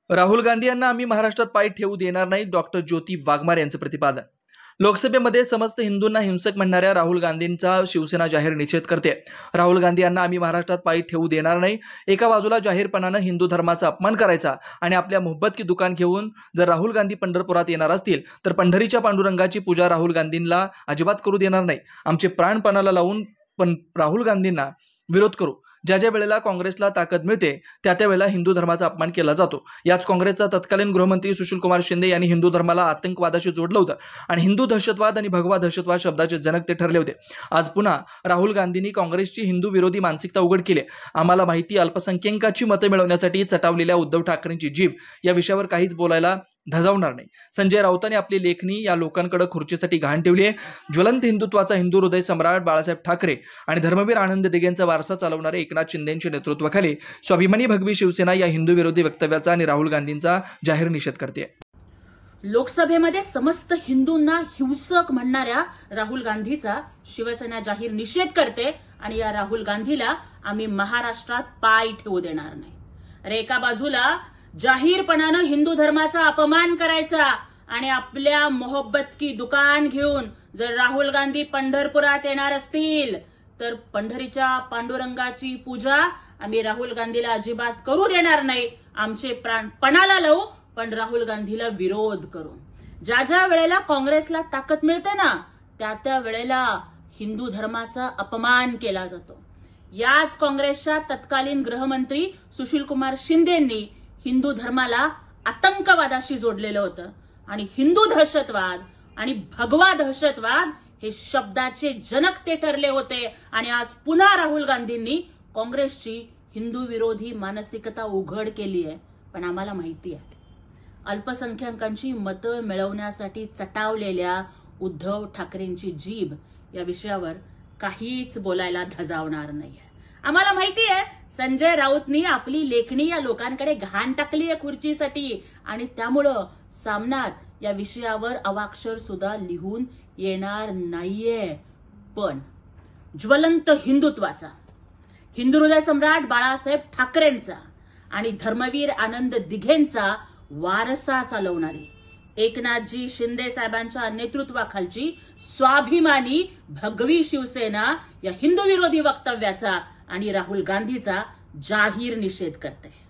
राहुल गांधी यांना आम्ही महाराष्ट्रात पाय ठेवू देणार नाही, डॉक्टर ज्योती वाघमारे यांचं प्रतिपादन। लोकसभेमध्ये समस्त हिंदूंना हिंसक म्हणणाऱ्या राहुल गांधींचा शिवसेना जाहीर निषेध करते। राहुल गांधी यांना आम्ही महाराष्ट्रात पाय ठेवू देणार नाही। एका बाजूला जाहीरपणाने हिंदू धर्माचा अपमान करायचा आणि आपल्या मोहब्बत की दुकान घेऊन जर राहुल गांधी पंढरपुरात येणार असतील तर पंढरीच्या पांडुरंगाची पूजा राहुल गांधींना अजिबात करू देणार नाही। आमचे प्राण पणाला लावून पण राहुल गांधींना विरोध करू। ज्या वेळेला काँग्रेसला ताकद मिळते त्या वेळेला हिंदू धर्माचा अपमान केला जातो। याच काँग्रेसचा तत्कालीन गृहमंत्री सुशीलकुमार शिंदे यांनी हिंदू धर्माला आतंकवादाशी जोडलं होतं आणि हिंदू दहशतवाद आणि भगवा दहशतवाद शब्दाचे जनक ते ठरले होते। आज पुन्हा राहुल गांधींनी काँग्रेसची हिंदू विरोधी मानसिकता उघड केली। आम्हाला माहिती अल्पसंख्याकांची मतं मिळवण्यासाठी चटावलेल्या उद्धव ठाकरेंची जीभ या विषयावर काहीच बोलायला धजावणार नाही। संजय राऊतांनी आपली लेखणी या लोकांकडे खुर्चीसाठी घाण ठेवली आहे। ज्वलंत हिंदुत्वाचा हिंदू हृदय सम्राट बाळासाहेब ठाकरे आणि धर्मवीर आनंद दिघेंचा वारसा चालवणारे एकनाथ शिंदेंच्या नेतृत्वाखाली स्वाभिमानी भगवी शिवसेना या हिंदू विरोधी वक्तव्याचा आणि राहुल गांधींचा जाहीर निषेध करते। लोकसभेमध्ये समस्त हिंदूंना हिंसक म्हणणाऱ्या राहुल गांधीचा शिवसेना जाहीर निषेध करते आणि या राहुल गांधीला आम्ही महाराष्ट्रात पाय ठेवू देणार नाही। अरे एका बाजूला जाहीरपणाने हिंदू धर्माचा अपमान करायचा आणि आपल्या मोहब्बत की दुकान घेऊन जर राहुल गांधी पंढरपुरात येणार असतील तर पंढरीच्या पांडुरंगाची पूजा आम्ही राहुल गांधीला अजिबात करू देणार नाही। आमचे प्राण पणाला लावू पण राहुल गांधीला विरोध करू। ज्या वेळेला काँग्रेसला ताकद मिळते ना त्या वेळेला हिंदू धर्माचा अपमान केला जातो। याच काँग्रेसच्या तत्कालीन गृहमंत्री सुशीलकुमार शिंदेंनी हिंदू धर्माला आतंकवादाशी जोडलेलं होतं आणि हिंदू दहशतवाद आणि भगवा दहशतवाद हे शब्दाचे जनक ते ठरले होते। आणि आज पुन्हा राहुल गांधींनी काँग्रेसची हिंदू विरोधी मानसिकता उघड केली आहे। पण आम्हाला माहिती आहे अल्पसंख्याकांची मतं मिळवण्यासाठी चटावलेल्या उद्धव ठाकरेंची जीभ या विषयावर काहीच बोलायला धजावणार नाहीये। आम्हाला माहिती आहे संजय राऊतनी आपली लेखणी या लोकांकडे घाण टाकली आहे खुर्चीसाठी आणि त्यामुळं सामनात या विषयावर अवाक्षर सुद्धा लिहून येणार नाहीये। पण ज्वलंत हिंदुत्वाचा हिंदू हृदय सम्राट बाळासाहेब ठाकरेंचा आणि धर्मवीर आनंद दिघेंचा वारसा चालवणारी एकनाथजी शिंदे साहेबांच्या नेतृत्वाखालची स्वाभिमानी भगवी शिवसेना या हिंदू विरोधी वक्तव्याचा आणि राहुल गांधीचा जाहीर निषेध करते।